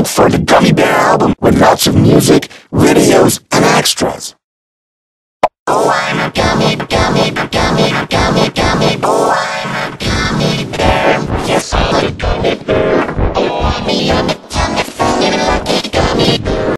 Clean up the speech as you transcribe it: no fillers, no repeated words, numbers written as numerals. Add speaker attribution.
Speaker 1: look for the Gummy Bear album with lots of music, videos, and extras. Oh, I'm a gummy, gummy, gummy, gummy